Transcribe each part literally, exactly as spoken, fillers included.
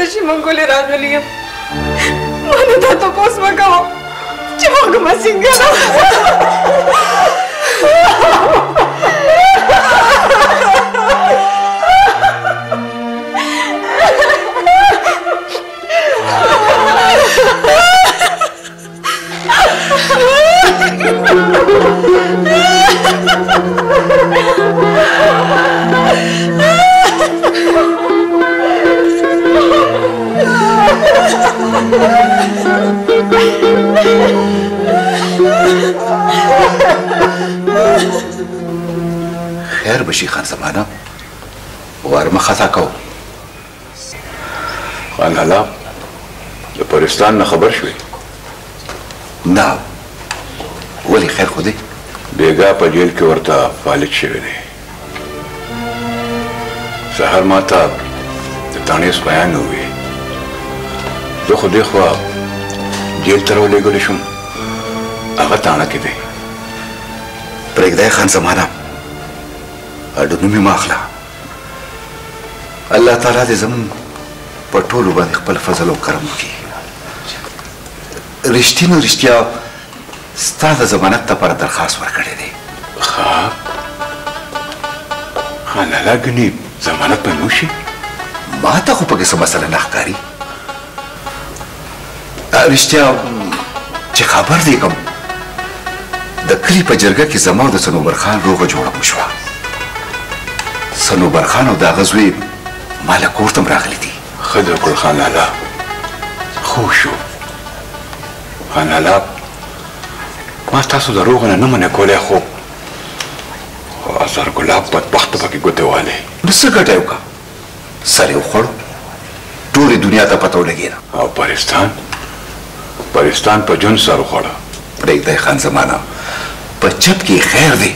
زشي منګولې راغلی یم ما نه دا تپوس وکړو چې وږمه څنګه ده خیر بشي خان زمانه وارمه خطا کو خان حلا د پاکستان نه خبر شوي نه ولې خیر خو دی بیګا په جیل کې ورته فالج شوی دی سهار ما ته د تانیس بیان ووی زه خو دې خوا جیل ته راولېږلی شوم هغه تاڼه کې دی پرېږدی خان زمانه اډونو مې مه اخله الله تعالی دې زموږ په ټولو باندې خپل فضل او کرم وکړي رښتینو رښتیا ستا د ضمانت دپاره درخواست ورکړی دی ښه خان لالا ګنې ضمانت به نه وشي ما ته خو پکې څه مسله نه ښکاري رښتیا چې خبر دی کوم د کلي په جرګه کې زما او د صنوبر خان روغه جوړه وشوه صنوبر خان او د هغه زوی ما له کور ته م راغلي دي ښه دې وکړل خان لالا خو شو خان لالا ما ستاسو د روغ نه نه منع کولی خو اثر ګلاب بدبخته پکې ګوتې والی نو څه ګټه یې وکړه سر یې وخوړو ټولې دنیا ته پته ولګېده او پاکستان پاکستان په جون سر وخوړه پرېږدی خان زمانه په چپ کې خیر دی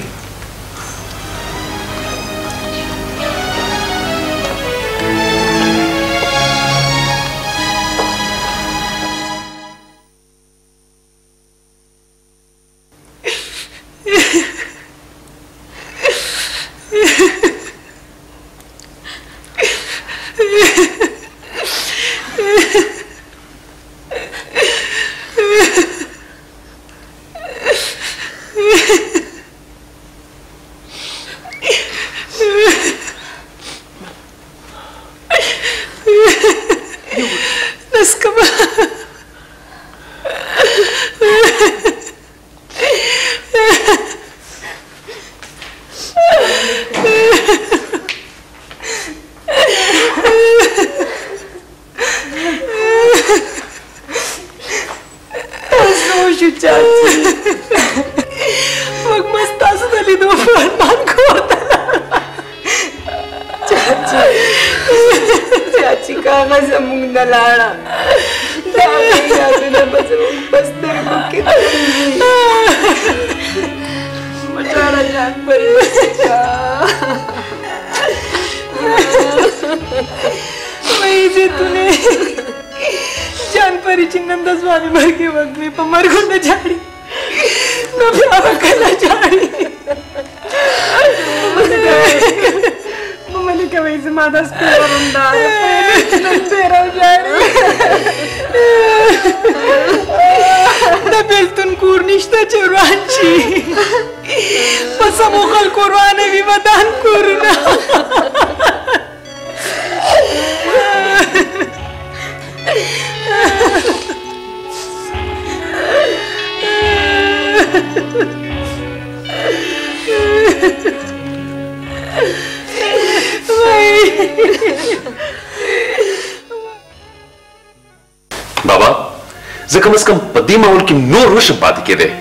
بابا زه کم از کم په دې ماحول کې نور نشم پاتې کېدی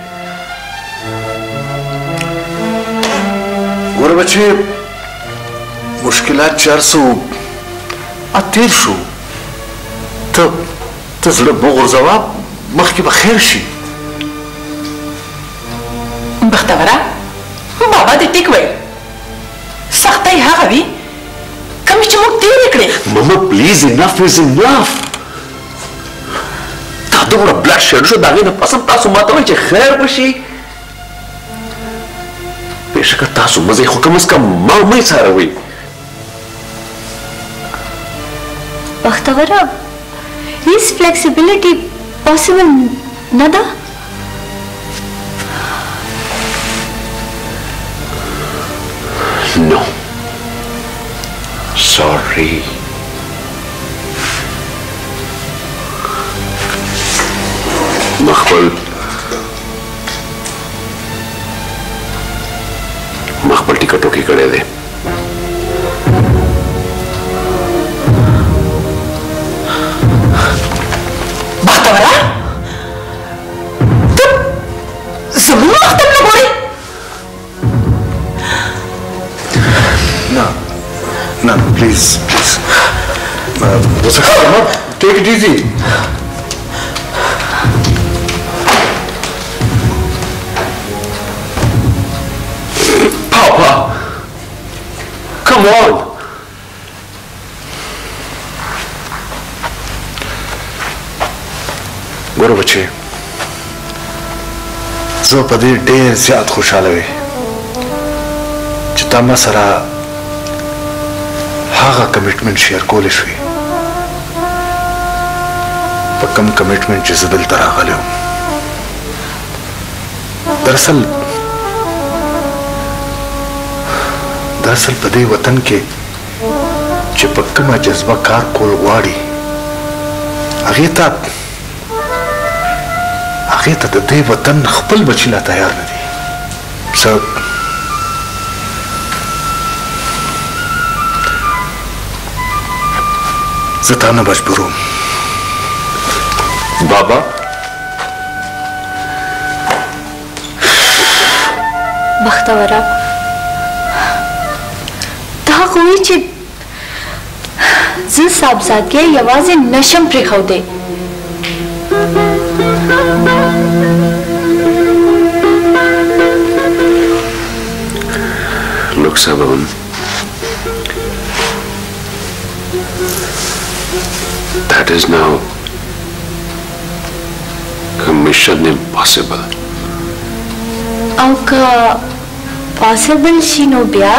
ګوره بچې مشکلات چې هر څه تېر شو ته ته زړه مه غورځوه مخکې به خیر شي بختوره بابا دې ټیک ویل سختۍ هغه وي کومې چې موږ تېرې کړې ماما پلیز انف از انف دا دومره بلډ شېډ شو د هغې نه پس هم تاسو ما ته وایئ چې خیر وشي بېشکه تاسو مه خو کم از کم ما مه یې څاروئ बख्तवरा is flexibility possible nada? No. Sorry. مخبل مخبل टिकटों की कड़े दे बख्तवरा तुम जरूर वक्त में बोली ना ना प्लीज प्लीज हो सकता है take it easy Papa, come on. गोरो बच्चे जो पदे ढेर ज्यादा खुशहाल हुए चितामा सरा हागा कमिटमेंट शेयर कोलिश हुई पक्कम कमिटमेंट जिसदिल तरह गले हो दरअसल दरअसल पदे वतन के चिपक्कमा जज्बा कार कोल वाड़ी अगेता अगेता दे वतन खपल बचिला तैयार नहीं सब जताना मजबूर हूं बाबा बख्तवरा कोई चे ज साहबजाद के यवाजे नशम प्रिखव दे Look, Sabam, that is now a mission impossible. Auka possible shino bya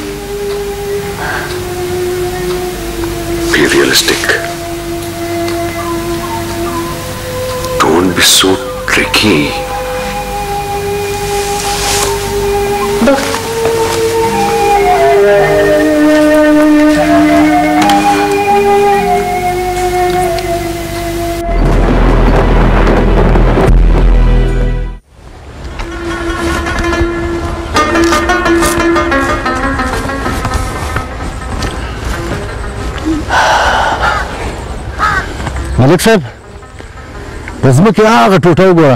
Be realistic. Don't be so tricky. Look. Malik साहब रज़्म के आगे टूटा हुआ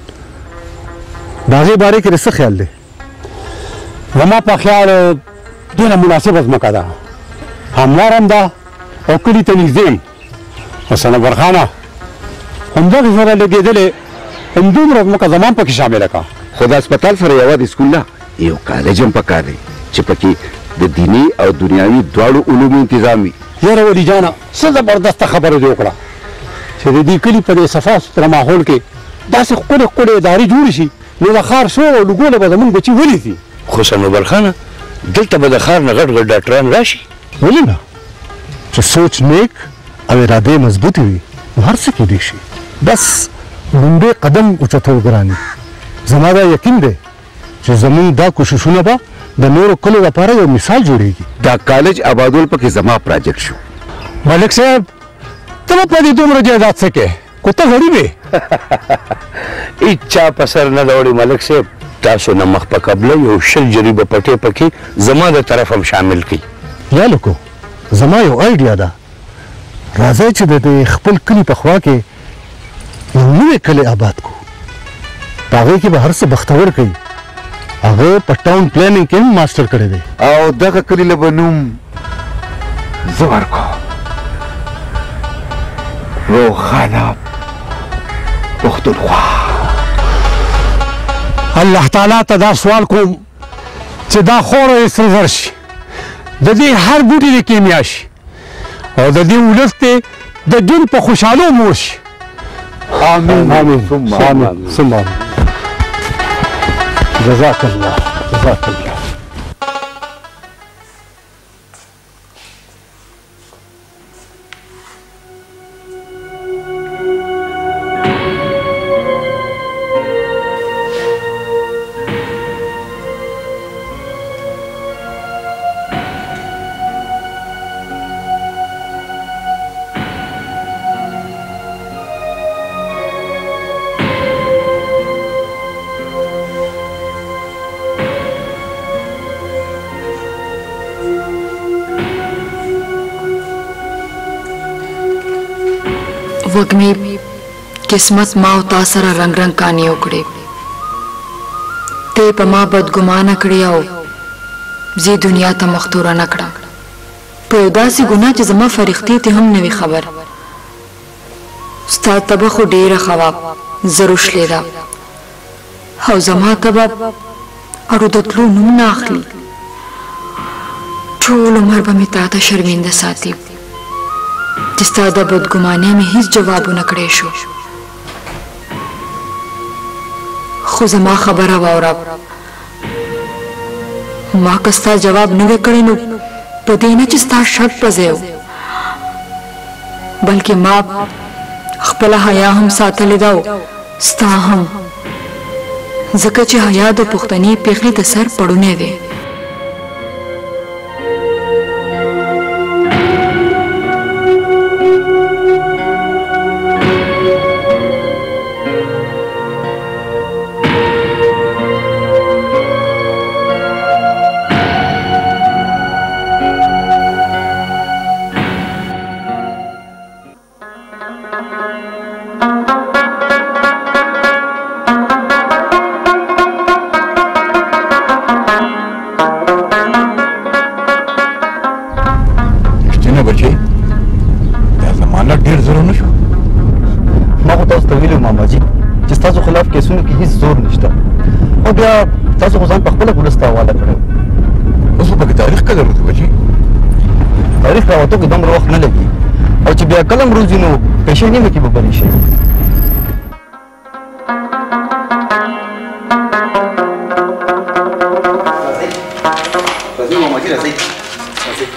दागे बारे के रिश्ते ख्याल दे वमा पा ख्याल देना मुनासिब रज़्म का दा हमवार हम दा और कुली तनिज़ेम हसन बरखाना हम दो ज़रा लगे दिले हम दूम रज़्म का ज़मान पर शामिल का खुदा अस्पताल सर यावाद स्कूल ना ये कॉलेज हम पका रहे चिपकी द दीनी और दुनियावी द्वाड़ू उलूमी इंतजामी यार वो जाना से जबरदस्त खबर जो करा چې د دې کلي په دې صفا ستره ماحول کې داسې ښکلې ښکلې ادارې جوړې شي نو د ښار شو او لګوله به زمونږ بچي ولیدي خو صنوبر خانه دلته به د ښار نه غټ غټ ډاکټران راشي ولې نه چې سوچ نیک او ارادې مضبوطې وي نو هر څه کېدی شي بس لومړی قدم اوچتول ګراني زما دا یقین دی چې زمونږ دا کوششونه به د نورو کلو لپاره یو مثال جوړېږي دا کالج آبادول پکې زما پراجیکټ شو ملک صاحب ته په دې دومره جایداد څه کې کو ته غریب یې اچا پسر نه دوړي ملک صاحب تاسو نه مخ په قبله یو شل جریبه پټې پکې زما د طرف هم شامل کړي یا لکو زما یو آیډیا ده راځئ چې د خپل کلي په خوا کې یو نوی کلی آباد کو په هغې کې به هر څه بختور کوي هغه په ټاون پلانینګ کې هم ماسټر کړی دی او دغه کلي له به نوم زه ورکوم روخانه پښتونخوا الله تعالی ته دا سوال کوم چې دا خوره یې سره زر شي د دې هر بوټي د کیمیا شي او د دې ولس ته د ژوند په خوشحالو مور شي آمین آمین ثم آمین ثم آمین جزاک الله جزاک الله वगमी किस्मत माँ ता सरा रंग रंग कानी उकड़े ते पमा बदगुमान कड़ी आओ जी दुनिया ता मख्तूरा नकड़ा पैदा सी गुना च जमा फरिख्ती ते हम नवी खबर उस्ताद तब खो डेर खवाब जरूश लेदा हाउ जमा तब और उदतलू नुम नाखली ठोल उमर बमी ताता शर्मिंदा साथी जिस्ता दा बदगुमाने में हिज जवाब नकड़े शो खुजमा खबर वावरा माँ कस्ता जवाब नवे कड़े नु पदेना चिस्ता शक पजेव बल्कि माँ खपला हया हम साथ ले दाओ स्ता हम जकच हया दो पुख्तनी पेखली तसर पड़ुने वे تاسو خو ځان په خپله ولس ته حواله کړی اوس به پکې تاریخ کله وروځي بچي تاریخ راوتو کې دومره وخت نه لګي او چې بیا کله وروځي نو پیشې نیمه کې به بری شي راځئ ماماجي راځئ راځئ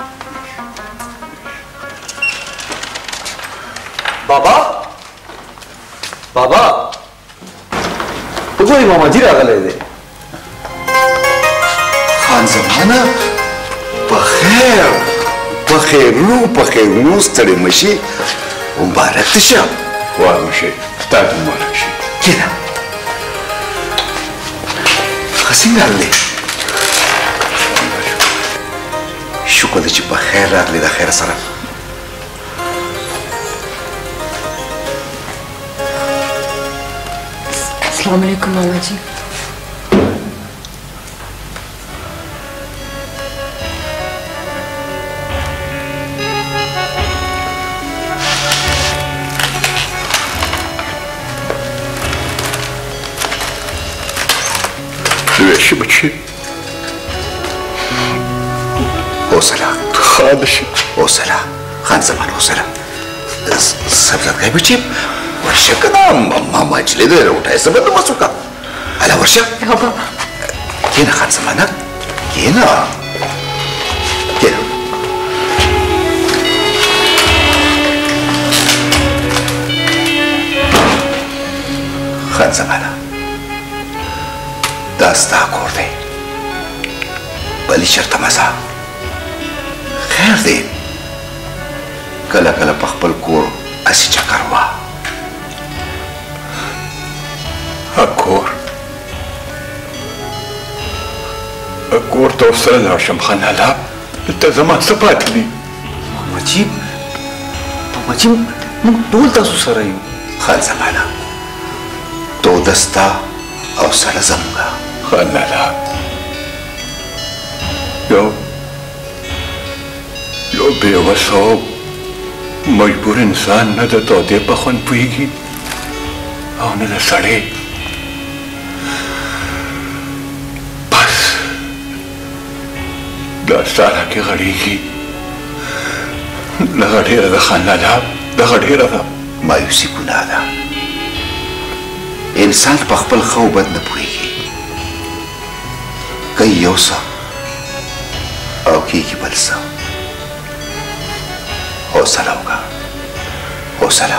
بابا بابا وګورئ ماماجي راغلی دی خان زمانه بخیر بخیرونو بخیرونو ستړی مشي مبارک دې شه وای مشي ستا دې مبارک شي کېنه ښه څنګه راغلې شکر دی چې بخیر راغلې د خیر سره السلام علیکم ماما جی لویشی بچی حوصله خانشی حوصله خان زمان حوصله سبزتگاه بچی ورشه کنه ماما اجلی ده روټای سبت مسو کا الا ورشه ها بابا کینه خان زمانه کینه کینه خان زمانه دا ستا کور دی بلی چرته مزه خیر دی کله کله په خپل کور اسی چکر وا اکور اکور ته ورسره لاړ شم خان لالا دلته زما څه پاتې دي ماماجي ماماجي موږ ټول تاسو سره یو خان زمانه توده ستا او سره زموږه خان لالا یو یو بېوسه او مجبور انسان نه د تودې په خوند پوهېږي او نه د سړی بس دا ساره کې غړېږي دغه ډېره ده خان لالا دغه ډېره ده مایوسي ګناه ده انسان په خپل ښه او بد نه پوهېږي کوي یو څه او کېږي بل څه حوصله وکړه حوصله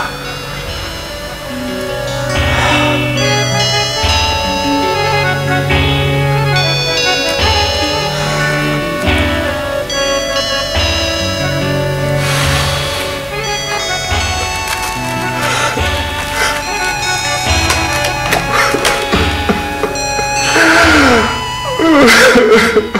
Ha ha ha.